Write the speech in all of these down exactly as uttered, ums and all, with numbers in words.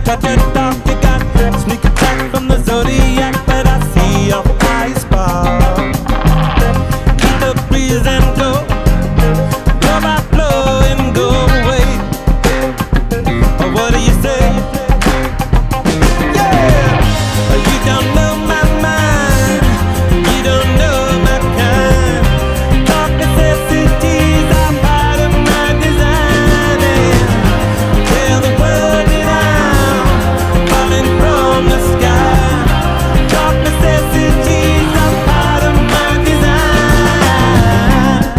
touch it off. You got sneak attack from the zodiac, but I see your eyes fall. Keep the breeze and go, blow by blow and go away. Or what do you say? Yeah, you don't know my mind, you don't know my kind. Dark necessities are part of my design. And tell the world that I'm falling from the sky. Dark necessities are part of my design.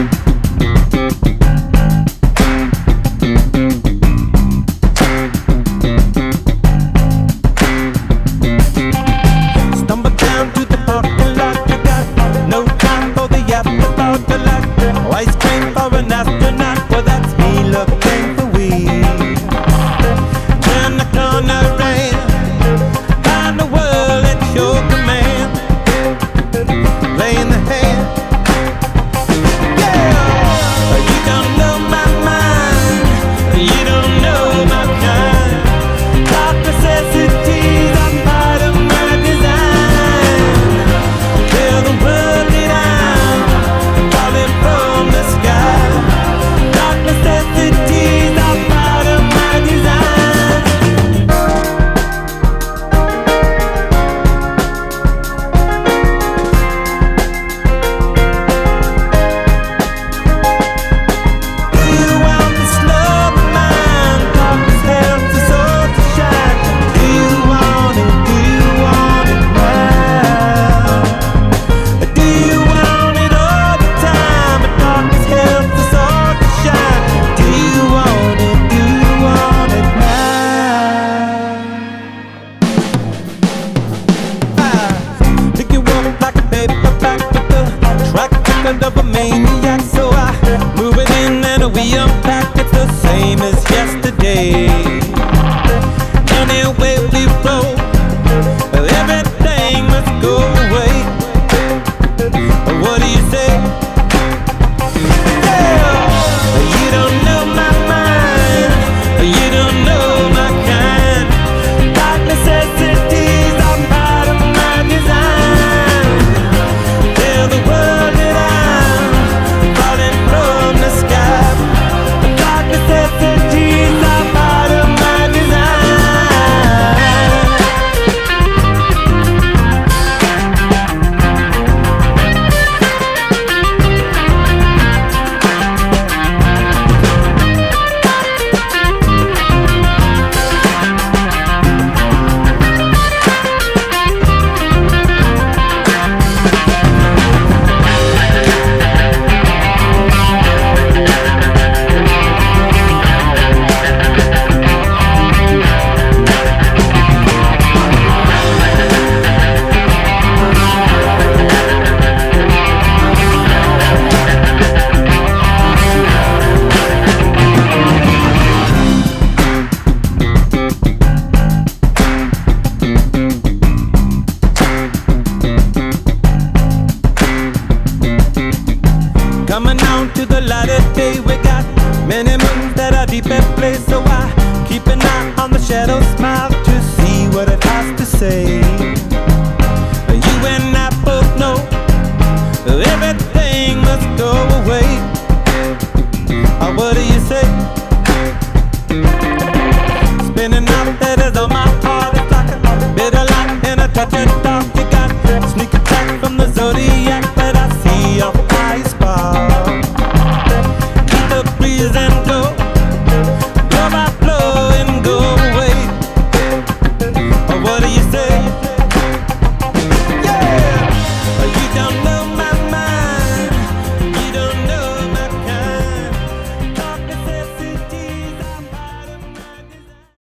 Stumble down to the parking lot. You got no time for the afterthought. The lack ice cream for an astronaut. Well, that's me looking for weed. Turn the corner and find the world at your command. Lay in the hand. Yeah, you don't know my mind, you don't know my kind. Dark necessities are part of my design. Tell the world that I'm falling from the sky. Dark necessities are part of my design. Do you want this love of mine? Darkness helps the soul to shine. Do you want it? Do you want it now? Do you want it all the time? But darkness helps the soul to shine. Do you want it? Do you want it now? Ah, pick you up like a paperback with the track record of a maniac. So I move it in and we unpack. It's the same as yesterday. Anyway we roll, everything must go away. What do you say? Yeah, you don't know my mind, you don't know my kind. Dark necessities are part of my design. Tell the world that I'm falling from the sky. Dark necessities are part of my design. Coming on to the light of day, we got many moons that are deep at play. So I keep an eye on the shadow smile to see what it has to say.